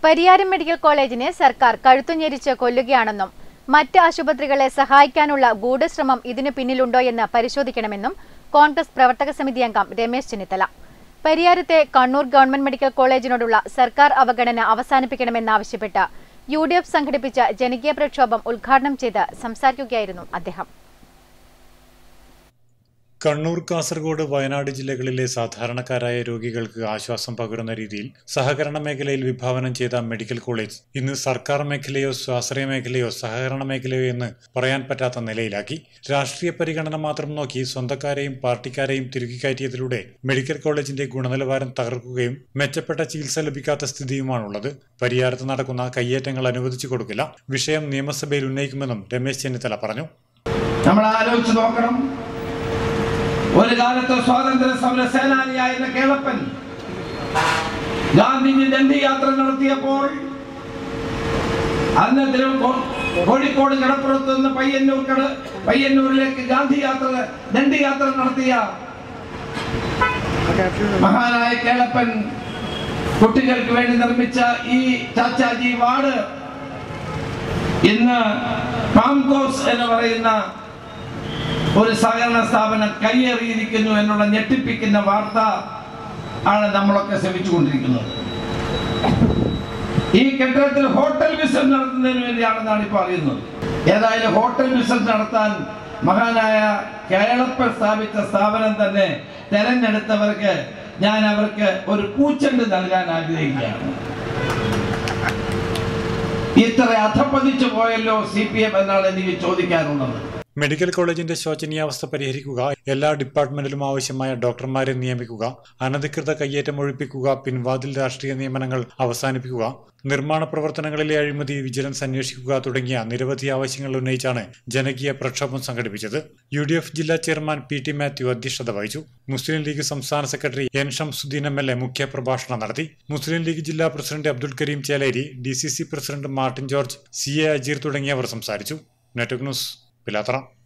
Pariyaram medical കോളേജിനെ സർക്കാർ കഴുത്തുഞെരിച്ച് കൊല്ലുകയാണെന്നും മറ്റ് ആശുപത്രികളെ സഹായിക്കാനുള്ള ഗൂഢശ്രമം ഇതിനു പിന്നിലുണ്ടോ എന്ന് പരിശോധിക്കണമെന്നും കോൺഗ്രസ് പ്രവർത്തക സമിതി അംഗം രമേശ് ചെന്നിത്തല. പരിയാരത്തെ കണ്ണൂർ ഗവൺമെന്റ് മെഡിക്കൽ കോളേജിനോടുള്ള സർക്കാർ അവഗണന അവസാനിപ്പിക്കണമെന്നാവശ്യപ്പെട്ട് UDF സംഘടിപ്പിച്ച ജനകീയ പ്രക്ഷോഭം ഉദ്ഘാടനം ചെയ്ത് സംസാരിക്കുകയായിരുന്നു അദ്ദേഹം. കണ്ണൂർ, കാസർഗോഡ്, വയനാട് ജില്ലകളിലെ സാധാരണക്കാരായ രോഗികൾക്ക് ആശ്വാസം പകരുന്ന രീതിയിൽ സഹകരണ മേഖലയിൽ വിഭാവനം ചെയ്ത മെഡിക്കൽ കോളേജ് ഇന്ന് സർക്കാർ മേഖലയോ സ്വാശ്രയ മേഖലയോ സഹകരണ മേഖലയോ എന്ന് പറയാൻ പറ്റാത്ത നിലയിലാക്കി. രാഷ്ട്രീയ പരിഗണന മാത്രം നോക്കി സ്വന്തക്കാരെയും പാർട്ടിക്കാരെയും തിരുകിക്കയറ്റിയതിലൂടെ മെഡിക്കൽ കോളേജിന്റെ ഗുണനിലവാരം തകർക്കുകയും മെച്ചപ്പെട്ട ചികിത്സ ലഭിക്കാത്ത സ്ഥിതിയുമാണുള്ളത്. പരിയാരത്ത് നടക്കുന്ന കയ്യേറ്റങ്ങൾ അനുവദിച്ചു കൊടുക്കില്ല. വിഷയം നിയമസഭയിൽ ഉന്നയിക്കുമെന്നും രമേശ് ചെന്നിത്തല പറഞ്ഞു. ഒരു കാലത്ത് സ്വാതന്ത്ര്യ സമര സേനാനിയായിരുന്ന കേളപ്പൻ ഗാന്ധിജി ദണ്ഡിയാത്ര നടത്തിയപ്പോൾ അന്ന് കോഴിക്കോട് കടപ്പുറത്ത് നിന്ന് പയ്യന്നൂരിലേക്ക് ദണ്ഡിയാത്ര നടത്തിയ മഹാനായ കേളപ്പൻ കുട്ടികൾക്ക് വേണ്ടി നിർമ്മിച്ച ഈ ചാച്ചാജി വാർഡ് ഇന്ന് പാംകോസ് എന്ന് പറയുന്ന ഒരു സഹകരണ സ്ഥാപനം കയ്യേറിയിരിക്കുന്നു എന്നുള്ള ഞെട്ടിപ്പിക്കുന്ന വാർത്ത ആണ് നമ്മളൊക്കെ ശ്രമിച്ചുകൊണ്ടിരിക്കുന്നത്. ഈ കെട്ടിടത്തിൽ ഹോട്ടൽ ബിസിനസ് നടത്തുന്നതിന് വേണ്ടിയാണെന്നാണ് ഇപ്പോൾ അറിയുന്നത്. ഏതായാലും ഹോട്ടൽ ബിസിനസ് നടത്താൻ മഹാനായ കേളപ്പൻ സ്ഥാപിച്ച സ്ഥാപനം തന്നെ തെരഞ്ഞെടുത്തവർക്ക് ഞാൻ അവർക്ക് ഒരു പൂച്ചെണ്ട് നൽകാൻ ആഗ്രഹിക്കുകയാണ്. ഇത്ര അധപ്പതിച്ചു പോയല്ലോ CPM എന്നാണ് എനിക്ക് ചോദിക്കാനുള്ളത്. മെഡിക്കൽ കോളേജിന്റെ ശോചനീയാവസ്ഥ പരിഹരിക്കുക, എല്ലാ ഡിപ്പാർട്ട്മെന്റിലും ആവശ്യമായ ഡോക്ടർമാരെ നിയമിക്കുക, അനധികൃത കയ്യേറ്റം ഒഴിപ്പിക്കുക, പിൻവാതിൽ രാഷ്ട്രീയ നിയമനങ്ങൾ അവസാനിപ്പിക്കുക, നിർമ്മാണ പ്രവർത്തനങ്ങളിലെ അഴിമതി വിജിലൻസ് അന്വേഷിക്കുക തുടങ്ങിയ നിരവധി ആവശ്യങ്ങൾ ഉന്നയിച്ചാണ് ജനകീയ പ്രക്ഷോഭം സംഘടിപ്പിച്ചത്. UDF ജില്ലാ ചെയർമാൻ PT മാത്യു അധ്യക്ഷത വഹിച്ചു. മുസ്ലിം ലീഗ് സംസ്ഥാന സെക്രട്ടറി N ഷംസുദ്ദീൻ MLA മുഖ്യ പ്രഭാഷണം നടത്തി. മുസ്ലിം ലീഗ് ജില്ലാ president Abdul Karim Cheleri, DCC president Martin George, CA Ajeer തുടങ്ങിയവർ സംസാരിച്ചു. Network news, Pilathara.